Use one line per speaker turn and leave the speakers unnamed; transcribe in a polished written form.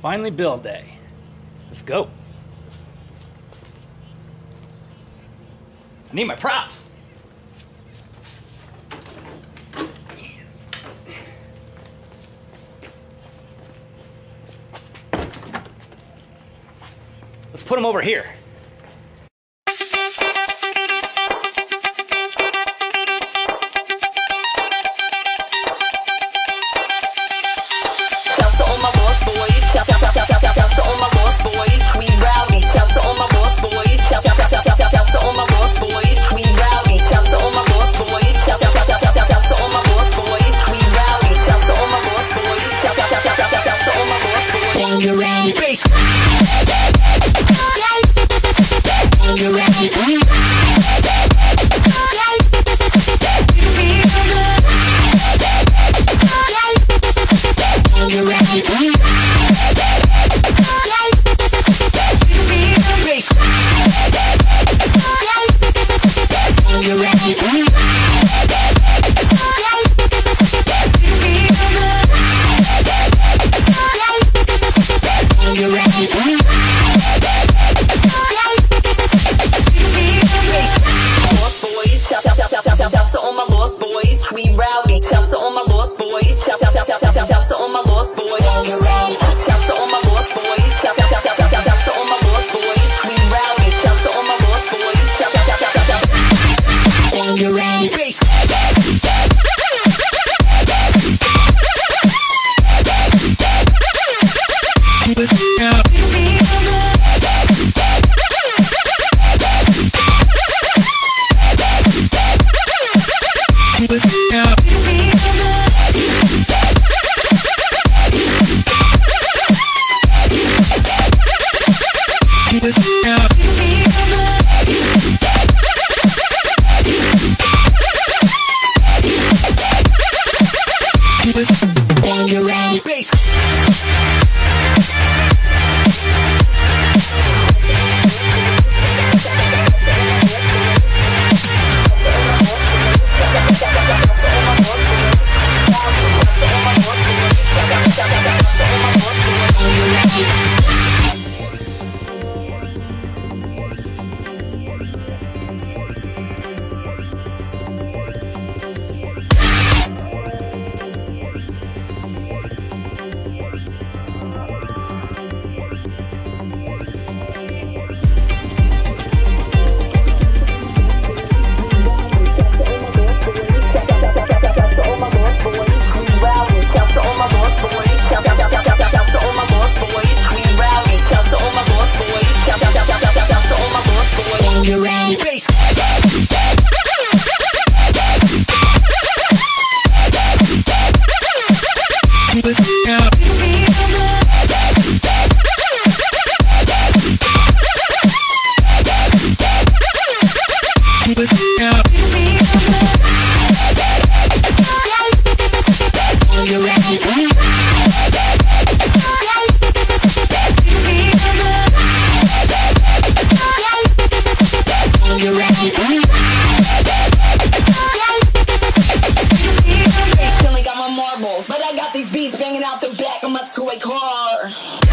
Finally build day. Let's go. I need my props. Let's put them over here.
Shouts to all my boss boys. Shouts to all my boss boys. We rowdy. Shouts to all my boss boys. Shouts to all my boss boys. We rowdy. Shouts to all my boss boys. Shouts to all my boss boys. We rowdy. Shouts to all my boss boys. Shouts to all my boss boys. On your ready, bass. On your ready. Shouts to all my lost boys, we rowdy. Shouts to all my lost boys. Shouts to all my lost boys. Shouts to all my lost boys. Shouts to all my lost boys, we rowdy. Shouts to all my lost boys. On your ready, bass. On your ready, bass. But I got these beats banging out the back of my toy car.